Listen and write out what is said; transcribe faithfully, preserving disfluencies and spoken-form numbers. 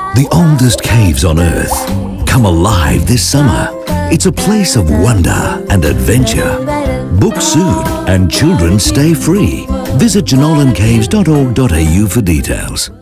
The oldest caves on Earth come alive this summer. It's a place of wonder and adventure. Book soon and children stay free. Visit jenolan caves dot org dot A U for details.